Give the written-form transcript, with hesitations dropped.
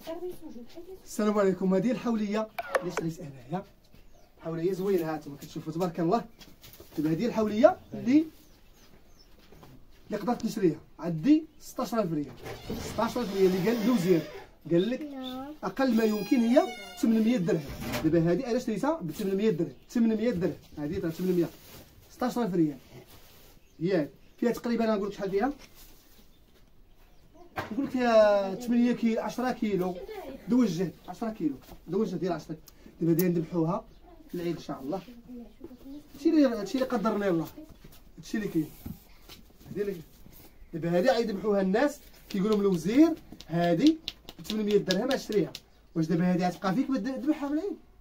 السلام عليكم. هذه الحوليه اللي شريت انايا، حوليه زوينه هانتوما كتشوفوا تبارك الله. دابا هذه الحوليه اللي قدرت نشريها عندي 16000 ريال. 16000 ريال اللي قال الوزير، قال لك اقل ما يمكن هي 800 درهم. دابا هذه انا شريتها ب 800 درهم. 800 درهم هذه 800 16000 ريال ياك. فيها تقريبا نقول لك شحال فيها، نقول لك فيها 8 كيلو 10 كيلو دوجات 10 كيلو دوجات ديال 10. دابا غادي نذبحوها العيد ان شاء الله. هادشي اللي قدرنا الله، هادشي اللي كاين. دابا هادي غيذبحوها الناس كيقول لهم الوزير هادي ب 800 درهم اشريها. واش دابا هادي غتبقى فيك ما تذبحها في العيد؟